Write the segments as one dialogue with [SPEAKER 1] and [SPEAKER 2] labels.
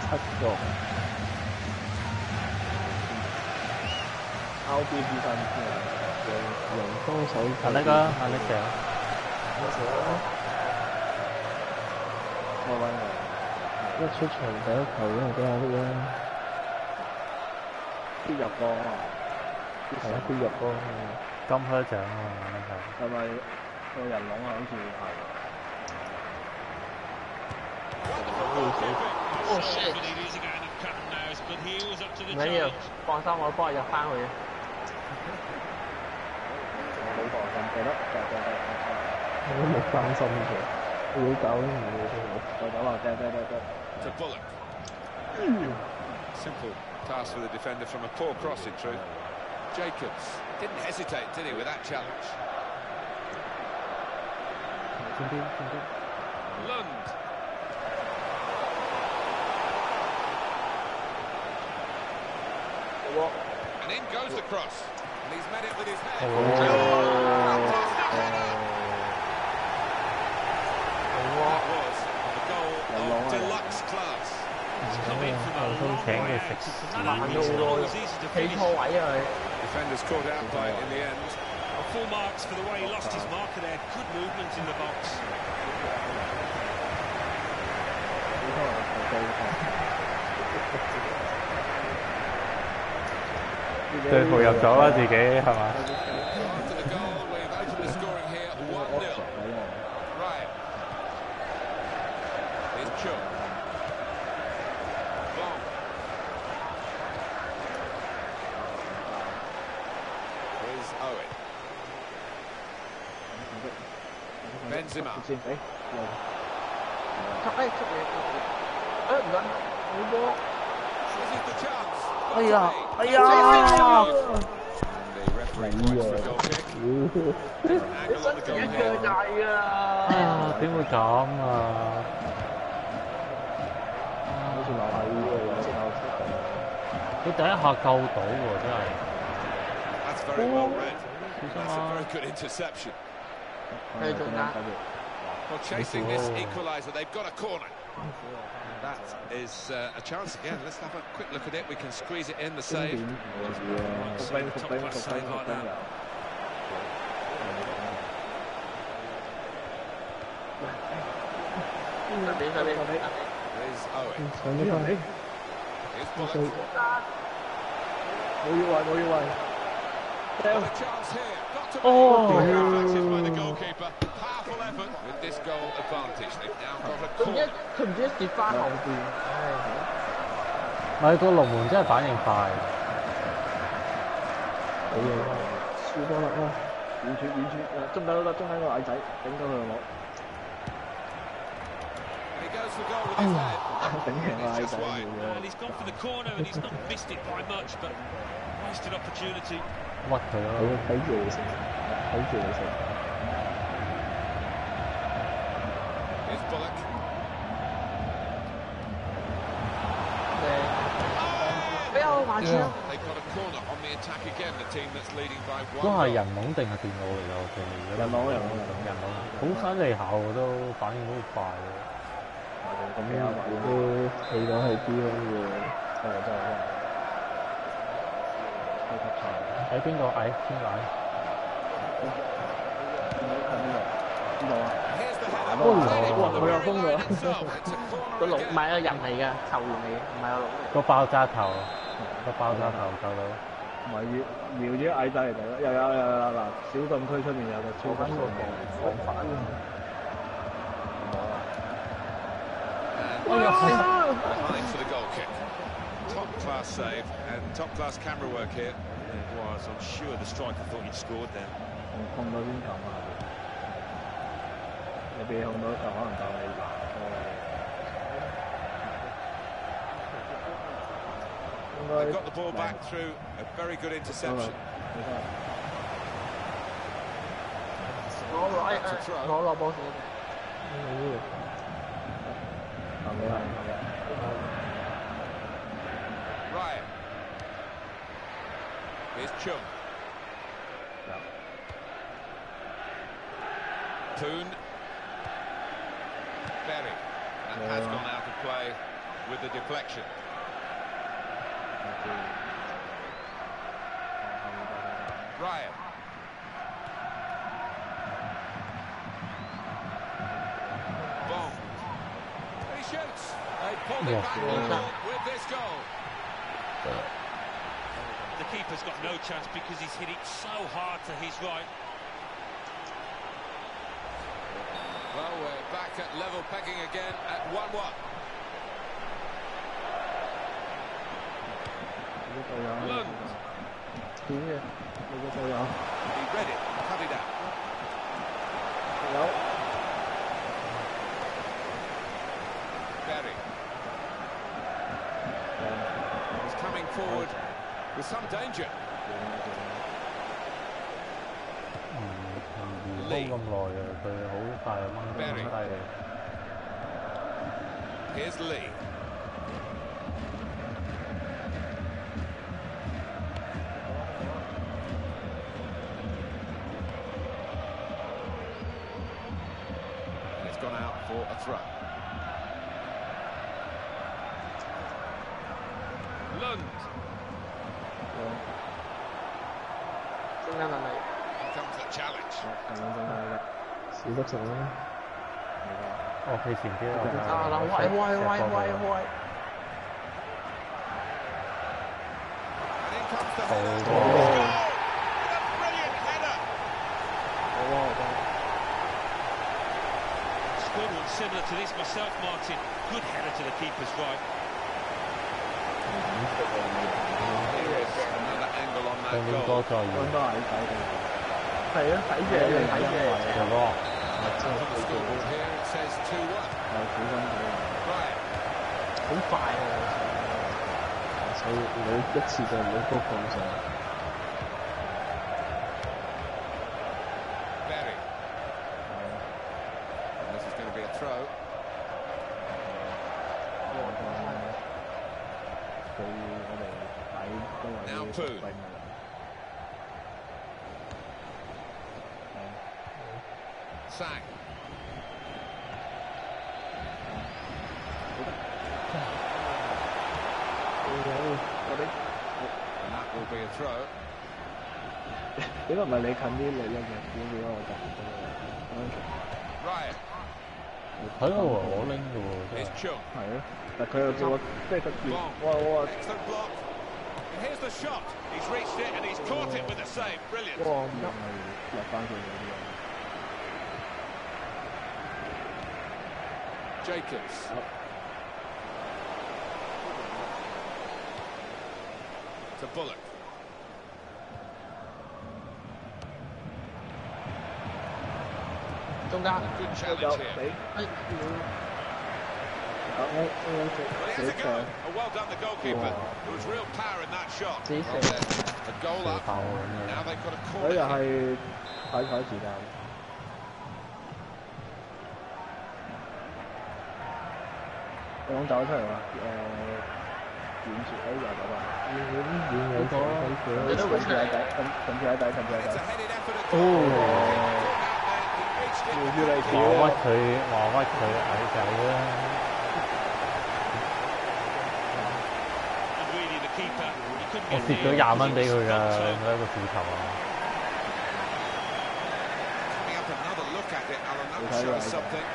[SPEAKER 1] 7個 RBB 3人多手
[SPEAKER 2] 阿力啊，阿力射。
[SPEAKER 1] 我揾我一出場第一球已經係俾阿力啦，必入波啊！係啊，必入波。
[SPEAKER 2] 金靴獎啊，
[SPEAKER 1] 係咪個人龍啊？好似係。
[SPEAKER 3] Oh shit！沒有，放心，我幫佢入翻去。
[SPEAKER 1] 冇放心，得，我都冇擔心嘅，會搞唔會嘅，走啊，得。
[SPEAKER 4] To Bullock. Simple task for the defender from a poor cross in truth. Jacobs didn't hesitate, did he, with that challenge? Lund. And in goes the cross. And he's met it with his head. Fantastic header! That was a goal of deluxe class. It's come in from a long way. Defenders caught out by it in the end.
[SPEAKER 5] Full marks for the way he lost his marker there. Good movement in the box.
[SPEAKER 2] 對號入咗啦，自己係嘛？
[SPEAKER 4] Benzema.
[SPEAKER 3] 唔緊，
[SPEAKER 2] 哎呀！
[SPEAKER 3] 一腳大啊！
[SPEAKER 2] 點會咁啊？
[SPEAKER 1] 好似馬體喎，
[SPEAKER 2] 佢第一下救到喎，真係。
[SPEAKER 4] That's very well read. That's a very good interception.
[SPEAKER 3] 繼續打。
[SPEAKER 4] Well, chasing this equaliser, they've got a corner. That is a chance again. Let's have a quick look at it. We can squeeze it in the save.
[SPEAKER 5] Top-class save like that.
[SPEAKER 4] Here's Owen.
[SPEAKER 1] 上咗翻嚟，
[SPEAKER 4] Here's Bullock.
[SPEAKER 1] 冇要位。
[SPEAKER 4] Got a chance here. Got to be effective by the goalkeeper. Powerful effort with this goal advantage. They've now got a corner.
[SPEAKER 3] 佢唔知跌翻後邊，
[SPEAKER 2] 咪個龍門真係反應快。
[SPEAKER 1] 好嘢，輸波啦！遠處，中間都得，中間嗰個矮仔頂咗佢攞。
[SPEAKER 4] He goes for goal with his head.
[SPEAKER 1] 頂贏個矮仔
[SPEAKER 5] And he's gone for the corner and he's not missed it by much, but wasted opportunity.
[SPEAKER 2] 屈佢咯。
[SPEAKER 1] 睇住你食，睇住你食。
[SPEAKER 4] Here's Bullock.
[SPEAKER 3] 比較慢啲咯。
[SPEAKER 4] They've got a corner on the attack again. The team that's leading by
[SPEAKER 2] 都
[SPEAKER 4] one.
[SPEAKER 2] 係人龍定係電腦嚟㗎？我記得。
[SPEAKER 1] 人龍，
[SPEAKER 2] 好犀利下喎，都反應都好快喎。
[SPEAKER 1] 咁樣都企到去啲咯喎，真係。
[SPEAKER 2] 喺邊個矮？邊個矮？
[SPEAKER 1] 邊度啊？哇！佢又封咗。
[SPEAKER 3] 個龍唔係啊，人嚟㗎，球員嚟嘅，唔係個龍。
[SPEAKER 2] 個爆炸頭救到。
[SPEAKER 1] 唔係瞄住啲矮仔嚟睇咯，有嗱，小禁區出面有個超級個防反。
[SPEAKER 4] Behind for the goal kick. Top class save and top class camera work here.
[SPEAKER 5] It was. I'm sure the striker thought he'd scored there.
[SPEAKER 1] 控到邊球啊？你被控到球可能就係
[SPEAKER 4] They've got the ball back through a very good interception.
[SPEAKER 3] 攞落波先。
[SPEAKER 4] Ryan. Here's Chung. Poon. Berry. That has gone out of play. with the deflection. Ryan. Bong. And he shoots. They pulled it back with this goal.
[SPEAKER 5] The keeper's got no chance because he's hit it so hard to his right.
[SPEAKER 4] Well, we're back at level pegging again at 1-1. Lund. He read it, cut it out. Berry. He's coming forward with some danger.
[SPEAKER 2] 咁耐嘅，佢好快就掹得低嚟。
[SPEAKER 4] Here's Lee. And it's gone out for a throw. Lund. Here comes the challenge.
[SPEAKER 1] 少得數啦。
[SPEAKER 2] 哦，佢前啲
[SPEAKER 3] 喂！
[SPEAKER 4] And in comes the header.
[SPEAKER 2] Oh.
[SPEAKER 4] With a brilliant header.
[SPEAKER 5] Scored one similar to this myself, Martin. Good header to the keeper's right.
[SPEAKER 4] Here is another angle on that
[SPEAKER 2] 應
[SPEAKER 4] goal.
[SPEAKER 2] 該再
[SPEAKER 1] 應該係睇到。
[SPEAKER 3] 係啊，睇住睇住。
[SPEAKER 2] 就咯。
[SPEAKER 4] On the scoreboard here it says 2-1.
[SPEAKER 1] 有小心啲。
[SPEAKER 4] Right.
[SPEAKER 3] 好快啊！
[SPEAKER 1] 所以你一次就唔好高放上。
[SPEAKER 4] Berry. And this is going to be a throw.
[SPEAKER 1] 佢我哋睇都係
[SPEAKER 4] Now
[SPEAKER 1] 啲
[SPEAKER 4] Poon.
[SPEAKER 1] 兵㗎啦。
[SPEAKER 4] Sang. And that will be a throw.
[SPEAKER 1] 點解唔係你近啲你咧嘅？點解我近啲？
[SPEAKER 4] Ryan.
[SPEAKER 2] 睇到我拎嘅喎，真
[SPEAKER 4] It's
[SPEAKER 2] 係。
[SPEAKER 4] Chung.
[SPEAKER 1] 係咯，但佢又做即係佢
[SPEAKER 4] Bong. Excellent block. And here's the shot. He's reached it and he's caught it with the save. Brilliant.
[SPEAKER 1] 哇唔係落翻佢嗰啲啊！
[SPEAKER 4] Jacobs. To Bullock. Good challenge here. Well, here's a go. Oh, well done, the goalkeeper. There was real power in that shot. Well, there's a goal up. Now they've got a
[SPEAKER 1] 佢又
[SPEAKER 4] corner.
[SPEAKER 1] 係睇時間。講走出嚟話遠處又咁啊！遠有佢，你都會出嚟底，撳住喺底，撳住喺
[SPEAKER 4] It's
[SPEAKER 1] 底
[SPEAKER 4] a。headed effort at
[SPEAKER 1] 哦
[SPEAKER 4] goal. He reached it.
[SPEAKER 1] 越嚟
[SPEAKER 2] 話
[SPEAKER 1] 少
[SPEAKER 2] 屈佢矮仔啦。
[SPEAKER 5] And really, the keeper, he couldn't
[SPEAKER 2] 我
[SPEAKER 5] get
[SPEAKER 2] 蝕咗
[SPEAKER 5] near
[SPEAKER 2] 20蚊俾佢㗎，
[SPEAKER 5] because
[SPEAKER 2] 有
[SPEAKER 5] it's
[SPEAKER 2] 冇一個字頭啊？
[SPEAKER 4] Coming up another look at it, Alan. That will show us something.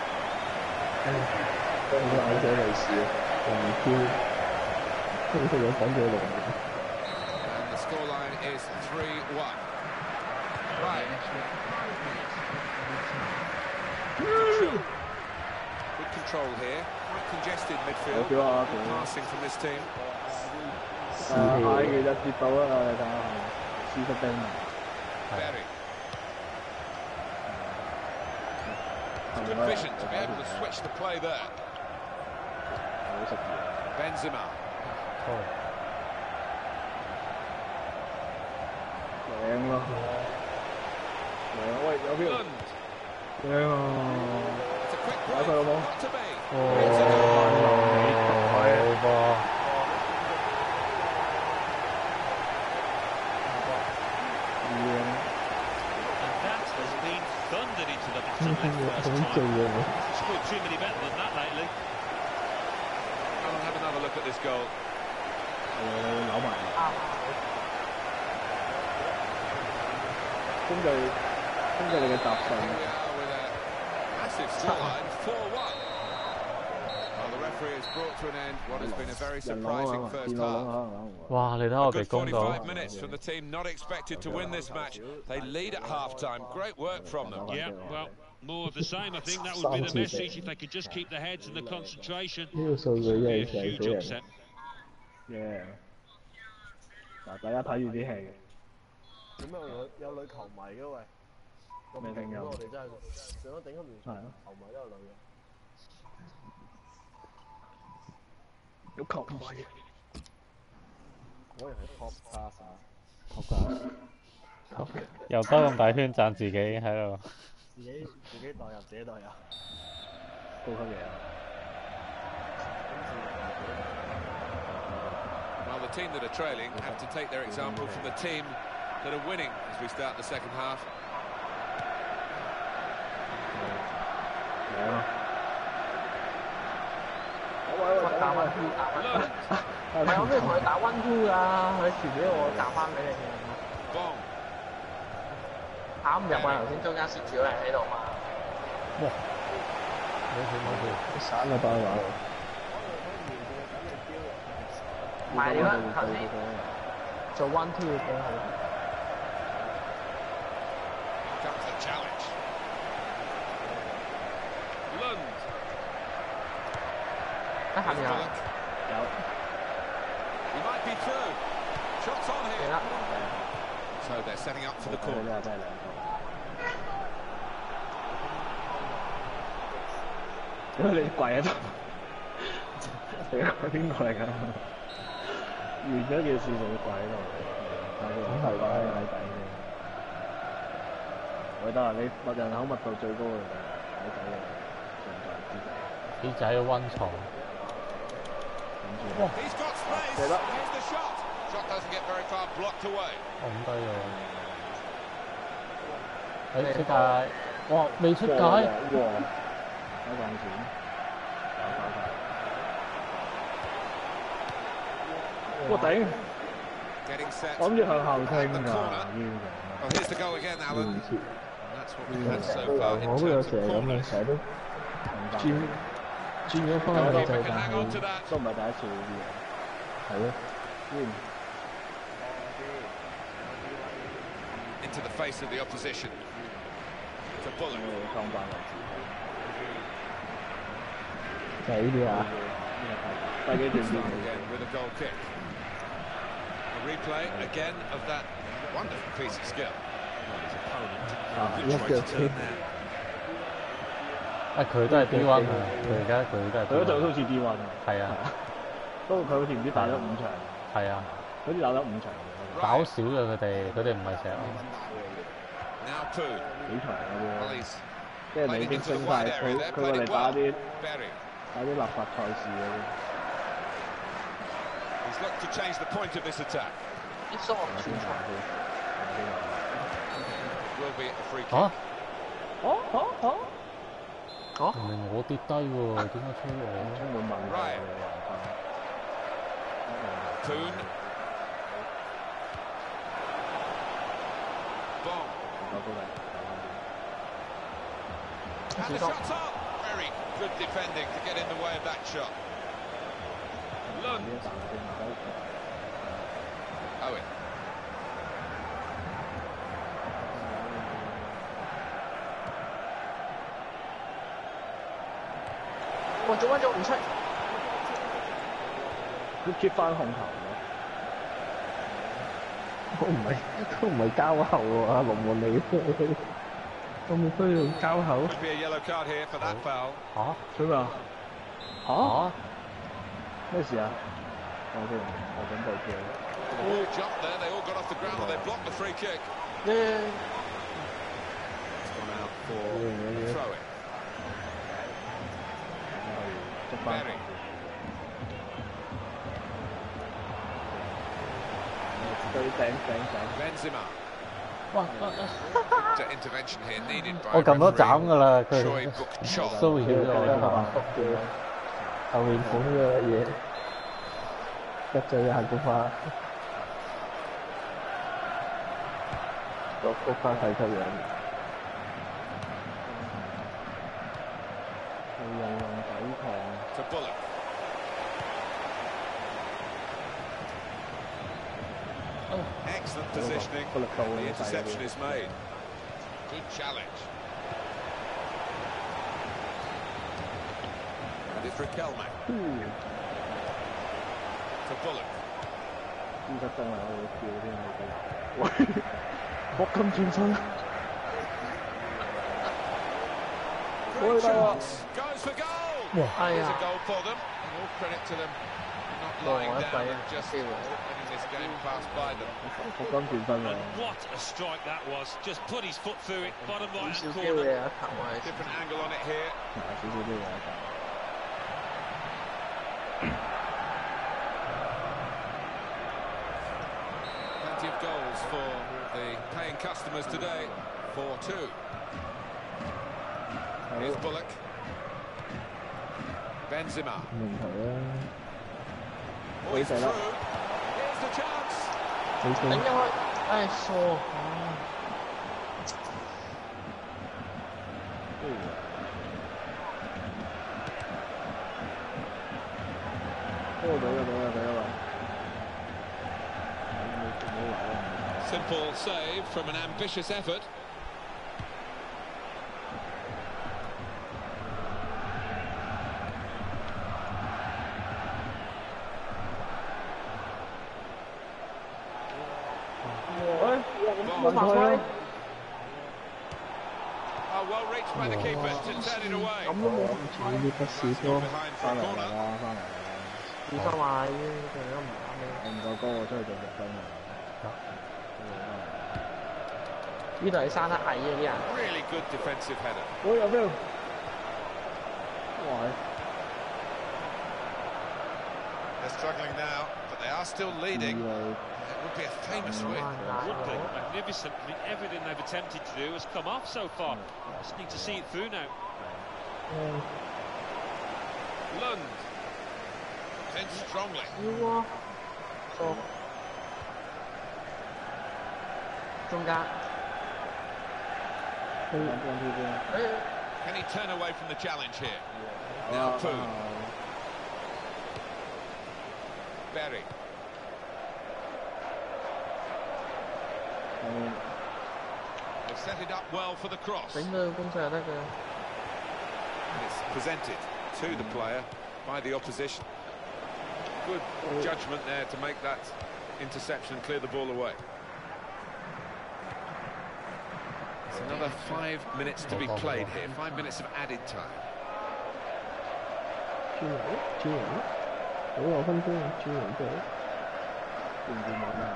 [SPEAKER 1] 都好矮仔嚟試，又唔挑，都佢有講咗嚟。
[SPEAKER 4] And the scoreline is 3-1. Right. Good control here. Quite congested midfield. Good passing from this team.
[SPEAKER 1] 嗌佢就跌到啦，你睇下，輸得兵。
[SPEAKER 4] Berry. Good vision to be able to switch the play there.
[SPEAKER 1] 好識嘢。
[SPEAKER 4] Benzema.
[SPEAKER 1] 靚咯，靚喂有邊？
[SPEAKER 4] Lund.
[SPEAKER 1] 靚啊！
[SPEAKER 4] It's a quick
[SPEAKER 1] 打
[SPEAKER 4] break.
[SPEAKER 1] 佢好冇？
[SPEAKER 4] Not to be.
[SPEAKER 2] 好噃。
[SPEAKER 5] And that has been thundered into the bottom left first time. Scored too many better than that lately.
[SPEAKER 4] look at this goal.
[SPEAKER 1] 扭埋。根據你嘅答信。
[SPEAKER 4] Massive scoreline, 4-1. Well, the referee has brought to an end what has been a very surprising first half.
[SPEAKER 2] 哇！你睇我哋
[SPEAKER 4] Good
[SPEAKER 2] 攻到。
[SPEAKER 4] 45 minutes from the team not expected to win this match. They lead at half-time. Great work from them.
[SPEAKER 5] Yeah, well, more of the same. I think that would be the message. If they could just keep their heads and the concentration, this would be a huge upset.
[SPEAKER 1] Yeah. 嗱，大家睇住啲戲。
[SPEAKER 6] 點解有女球迷嘅喂？
[SPEAKER 1] 未定有。
[SPEAKER 6] 我哋真係上咗頂級聯賽，球迷都有女嘅。
[SPEAKER 1] 有球迷。
[SPEAKER 6] 果然係 top class 啊
[SPEAKER 1] ！top class。
[SPEAKER 2] 又兜咁大圈讚自己喺度。
[SPEAKER 6] 自己代入，自己代入。
[SPEAKER 1] 高級嘢啊！
[SPEAKER 4] Well, the team that are trailing have to take their example from the team that are winning as we start the second half.
[SPEAKER 3] 打1-2，唔係我咩同佢打1-2㗎，佢傳俾我夾翻俾你。打唔入啊！頭先中間攝住咗人喺度嘛。
[SPEAKER 2] 哇！冇
[SPEAKER 1] 散啦班話。
[SPEAKER 3] 唔係你嗰頭先做1-2幾好。
[SPEAKER 4] Comes the challenge. Lund.
[SPEAKER 3] 喺下面有。
[SPEAKER 4] He might be through. Shots on here. So they're setting up for the corner.
[SPEAKER 1] 因為你跪喺度，你跪邊個嚟㗎？完咗件事就要跪喺度，咁係㗎，矮底嘅。我得啊，你人口密度最高嘅矮底嘅存在之地。
[SPEAKER 2] 啲仔嘅溫床。
[SPEAKER 4] He's got space. Here's the shot. Shot doesn't get very far, blocked away.
[SPEAKER 2] 咁低喎。出界，哇！未出界。
[SPEAKER 1] 喺檔錢，我頂！我諗住向後傾㗎，
[SPEAKER 4] Well, here's the goal again, Alan. And that's what we've had so far in
[SPEAKER 1] 我都有
[SPEAKER 4] terms
[SPEAKER 1] 成
[SPEAKER 4] of
[SPEAKER 1] 日咁樣，
[SPEAKER 4] corners.
[SPEAKER 1] 成日都轉咗翻去就但係都唔係第一次呢啲嘢，係咯，
[SPEAKER 4] Into the face of the opposition. It's a bullet.
[SPEAKER 1] 裝班位置。 就係呢啲啊！第幾段
[SPEAKER 4] again with a goal kick. A replay again of that wonderful piece of skill. Good choice to turn there.
[SPEAKER 2] 佢都係 D1 啊！佢都係。
[SPEAKER 1] 佢嗰隊好似 D1 啊。係啊。不過佢好似唔知打咗5場。係啊。好似打咗5場。
[SPEAKER 2] 打少嘅佢哋唔係成日。
[SPEAKER 4] Now Poon.
[SPEAKER 1] 幾場嗰啲。
[SPEAKER 4] He's
[SPEAKER 1] 即係你已經升晒佢過嚟打啲。 打啲立法賽事嗰啲。
[SPEAKER 4] He's looked to change the point of this attack. Will be a free kick.
[SPEAKER 2] 明明我跌低喎，點解吹我？
[SPEAKER 1] 充滿問題嘅。
[SPEAKER 4] Poon. Bong. And the shot's up. Very good defending to get in the way of that shot. Lund. Owen.
[SPEAKER 3] Ủa, chúng anh trộn chạy.
[SPEAKER 1] Cứ keep 翻控球咯。都唔係交後喎，阿龍門你。我冇需要交口。
[SPEAKER 4] Could be a yellow card here for that foul.
[SPEAKER 2] 嚇？
[SPEAKER 1] 做咩啊？嚇？咩事啊？我先，我準備叫。
[SPEAKER 4] All jumped there. They all got off the ground and they blocked the free kick.
[SPEAKER 3] Yeah.
[SPEAKER 4] It's gone out for throw it. Berry. Benzema. Intervention here needed by
[SPEAKER 2] 我撳咗斬㗎啦，佢
[SPEAKER 4] Troy Bookchop.
[SPEAKER 2] 騷擾咗我。
[SPEAKER 1] 後面捧嘅嘢。 得罪下個花，個菊花睇出樣。係人人抵抗。
[SPEAKER 4] To Bullock. Excellent positioning. The interception is made. Good challenge. And it's Riquelme. To Bullock.
[SPEAKER 1] 依家真係我會跳添，喂，搏咁轉身，
[SPEAKER 4] Great chance. Goes for goal.
[SPEAKER 3] Ai
[SPEAKER 4] Here's
[SPEAKER 3] à.
[SPEAKER 4] a goal for them. And all credit to them not lying down and just letting this game pass by them.
[SPEAKER 1] 搏咁轉身啊！
[SPEAKER 5] And what a strike that was. Just put his foot through it, bottom
[SPEAKER 3] 少
[SPEAKER 5] right
[SPEAKER 3] 少
[SPEAKER 5] hand
[SPEAKER 3] 機會
[SPEAKER 5] corner.
[SPEAKER 3] 有一球啊！
[SPEAKER 4] Different angle on it here.
[SPEAKER 1] 少少都有一球。
[SPEAKER 4] Plenty of goals for the paying customers today. 4-2. Here's Bullock. Benzema.
[SPEAKER 1] 問題啊！
[SPEAKER 4] Oh, he's
[SPEAKER 1] Wait,
[SPEAKER 4] through.
[SPEAKER 1] wait.
[SPEAKER 4] Here's the chance.
[SPEAKER 1] 你先
[SPEAKER 3] 頂咗佢，唉傻！
[SPEAKER 4] Simple save from an ambitious effort. Oh, well reached by the keeper to turn it away.
[SPEAKER 3] 咁都冇
[SPEAKER 1] 呢筆試
[SPEAKER 4] Gone
[SPEAKER 1] 波
[SPEAKER 4] behind for
[SPEAKER 1] 翻
[SPEAKER 4] a
[SPEAKER 1] 嚟
[SPEAKER 4] corner.
[SPEAKER 1] 啦，翻嚟啦！
[SPEAKER 3] 小心啊！已經仲有唔啱你。
[SPEAKER 1] 我唔夠高，我出去做6分啊！
[SPEAKER 3] 呢度係生得矮嘅啲人。
[SPEAKER 4] Really good defensive header.
[SPEAKER 1] 我有咩？哇！
[SPEAKER 4] They're struggling now, but they are still leading. It would be a famous win.
[SPEAKER 5] Would be magnificent. I mean, everything they've attempted to do has come off so far. Just need to see it through now.
[SPEAKER 4] Lund. In strongly.
[SPEAKER 3] 要喎，錯。中間。
[SPEAKER 4] Can he turn away from the challenge here? Now Poon. Berry. They've set it up well for the cross.
[SPEAKER 3] 整到攻勢就得嘅。
[SPEAKER 4] And it's presented to the player by the opposition. Good judgment there to make that interception and clear the ball away. It's another 5 minutes to be played here. 5 minutes of added time.
[SPEAKER 1] 轉人，9分鐘轉人隊，掂唔掂啊？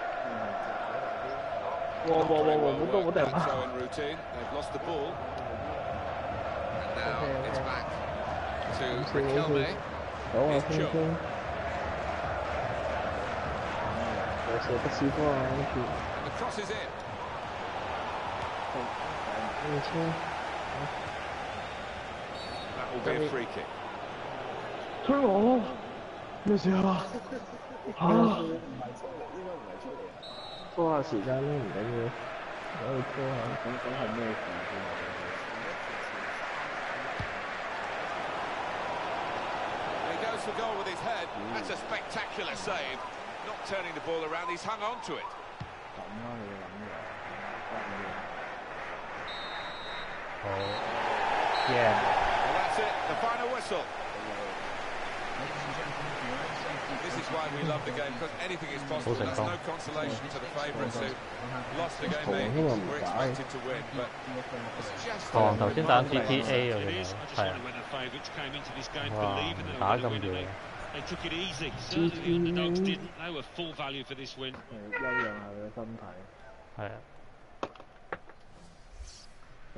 [SPEAKER 1] 哇！冇多冇地
[SPEAKER 4] Throw-in routine. They've lost the ball. And now it's back to Riquelme.
[SPEAKER 1] 9分鐘，有射不試波啊！跟住
[SPEAKER 4] And the cross is in. That will be a free kick.
[SPEAKER 1] 推我咯，咩事啊？嚇！拖下時間啦，唔緊要，可以拖下。咁係咩事先？
[SPEAKER 4] He goes for goal with his head. That's a spectacular save. Not turning the ball around, he's hung on to it.
[SPEAKER 1] 咁啦，你要諗嘢。
[SPEAKER 2] 好，yeah，
[SPEAKER 4] Well, that's it, the final whistle. This is why we love the game, because anything is possible. There's no consolation to the favourites who lost the game they were expected to win, but it's just
[SPEAKER 2] 哦，頭先打 GTA 啊，
[SPEAKER 5] It
[SPEAKER 2] 原來
[SPEAKER 5] is. I just
[SPEAKER 2] 係
[SPEAKER 5] wonder when the favourites came into this game
[SPEAKER 2] 哇
[SPEAKER 5] believing they
[SPEAKER 2] 打
[SPEAKER 5] were
[SPEAKER 2] 咁
[SPEAKER 5] going to win.
[SPEAKER 2] 遠，
[SPEAKER 5] They took it easy. Certainly the underdogs didn't. They were full value for this win.
[SPEAKER 1] 休養下佢嘅身體。
[SPEAKER 2] 係啊，
[SPEAKER 1] 好。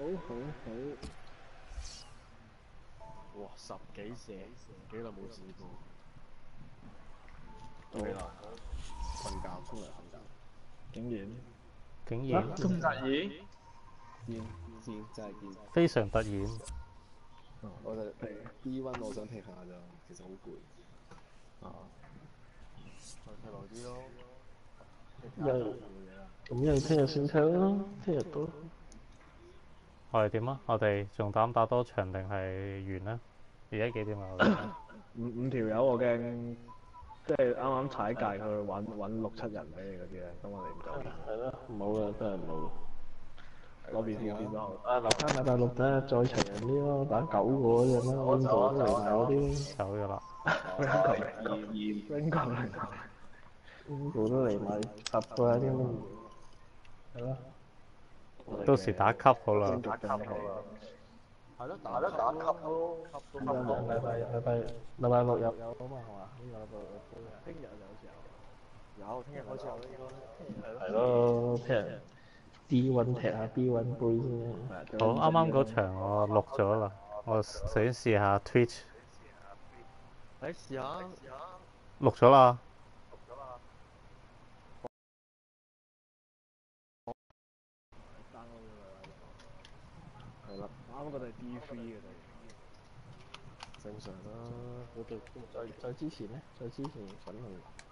[SPEAKER 1] 哇！10幾射，幾耐冇試過。到幾耐？瞓覺，沖涼瞓覺。竟然
[SPEAKER 3] 咁突然？
[SPEAKER 6] 見真係見。
[SPEAKER 2] 非常突然。
[SPEAKER 6] 我就B1，我想踢下咋，其實好攰。 啲咯。
[SPEAKER 1] 咁因為聽日先踢咯，聽日都。
[SPEAKER 2] 我哋點啊？我哋仲打多場定係完啦？而家幾點啊？
[SPEAKER 1] 五條友我驚，即係啱啱踩界佢揾6、7人俾你嗰啲咧，咁我哋唔走。係咯，冇啦，真係冇。攞便票變咗。留翻禮拜六睇下再齊人啲咯，打9個嗰陣啦，温哥都嚟埋嗰啲。
[SPEAKER 2] 走咗啦。
[SPEAKER 1] Ringo 嚟埋。Ringo 都嚟埋10個啊啲咁。係咯。
[SPEAKER 2] 到時打級好啦。
[SPEAKER 6] 係咯，打級咯，級都
[SPEAKER 1] 禮拜六有啊嘛係嘛？呢個禮拜六聽日有時候。
[SPEAKER 6] 有，聽日開始有應該。
[SPEAKER 1] 係咯，聽日 D1 踢下 B1 杯先。
[SPEAKER 2] 好，啱啱嗰場我錄咗啦，我想試下 Twitch。
[SPEAKER 6] 你試下。
[SPEAKER 2] 錄咗啦。
[SPEAKER 1] 係啦，啱嗰度係 D3 嘅就正常啦。嗰度再之前咧，再之前粉紅。